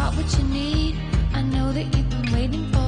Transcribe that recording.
got what you need. I know that you've been waiting for